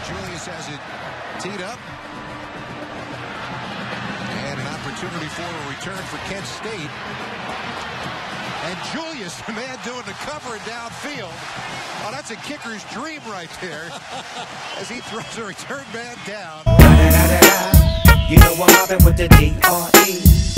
Julius has it teed up. And an opportunity for a return for Kent State. And Julius, the man doing the cover downfield. Oh, that's a kicker's dream right there. As he throws a return man down. You know I'm mobbing with the D.R.E.